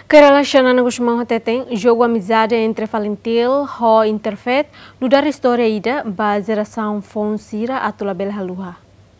Que relacionando com o tem jogo amizade entre Valentil e Interfet, no dar história ida, ba geração Fonsira atula bel haluha.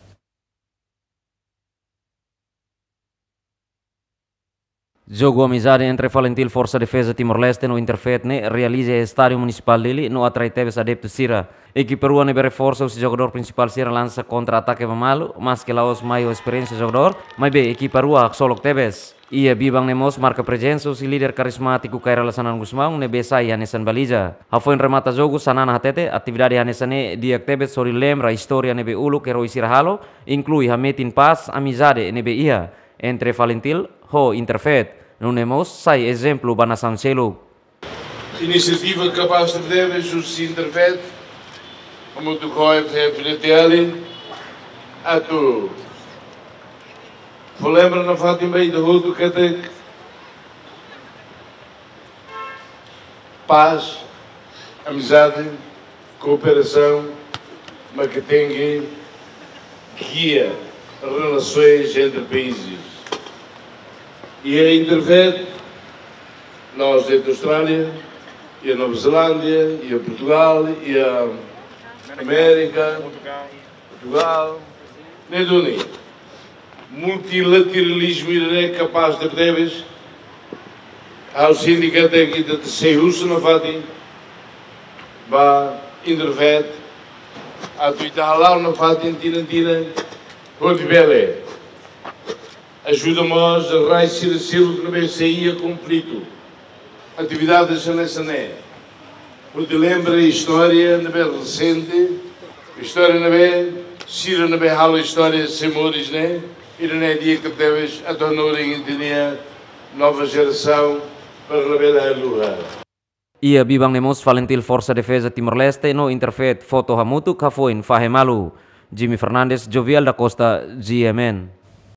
Jogo amizade entre Valentil Força Defesa Timor-Leste no Interfet realiza o estádio municipal dele no atrai teves adeptos Sira. Equipe peruana nebe reforça o jogador principal Sira lança contra-ataque malo, mas que laos maior experiência jogador, mas bem equipe peruana solo teves. Ia bibang nemos marca presença o líder carismático que relacionan Gusmão nebe sai hanesan baliza. Foi remata jogo sanana hatete atividade hanesane dia teves sori lembra história nebe ulu que roi Sira halo, inclui hametin paz amizade nebe ia entre Valentil Interfet, no nemos sai exemplo banasan selo. Iniciativa capaz de deves os Interfet, como tu conheces FDTL, a tu. Lembra na Fátima e do Rudo que tem paz, amizade, cooperação, mas que tem guia relações entre países. E a Interfet, nós dentro da Austrália, e a Nova Zelândia, e a Portugal, e a América, Portugal, Neduni. Multilateralismo é capaz de breves, ao sindicato aqui de Seirusso na Fati, Interfet, a Tuitalau na Fati, Tina, Rotibele. Ajuda-nos a raízar o selo que não vai sair conflito. Atividades nessa né. Porque lembra a história não é recente, a história não é, Sira não é a história de Semores, né? E não é dia que deves a tornar em entender nova geração para revelar o lugar. Ia bibang nemos Valentil Força Defesa Timor-Leste no Interfet foto hamutu kafoin fahemalu. Jimmy Fernandes, Jovial da Costa, GMN.